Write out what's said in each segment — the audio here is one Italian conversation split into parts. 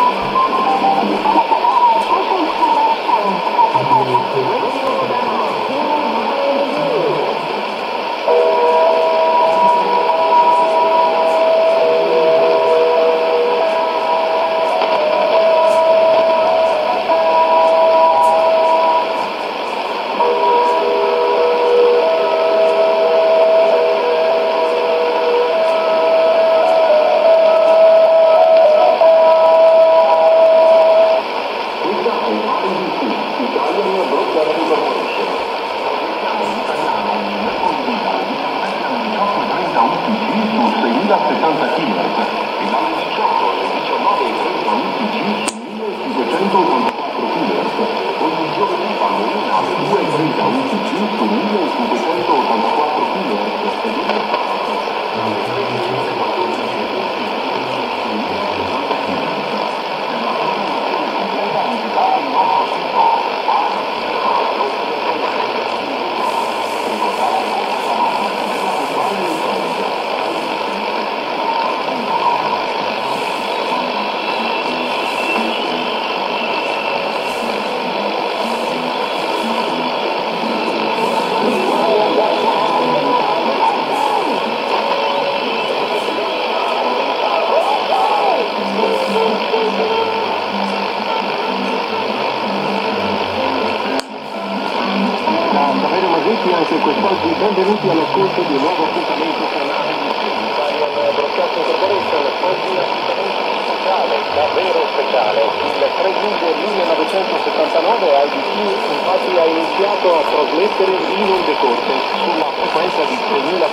Anche quest'oggi benvenuti all'ascolto di un nuovo appuntamento canale Italian Broadcasting Corporation. Oggi appuntamento speciale, davvero speciale. Il 3 giugno 1979 IBC infatti ha iniziato a trasmettere in onde corte sulla frequenza di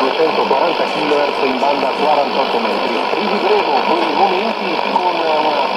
3240 kHz in banda 48 metri. Rivivremo quei momenti con una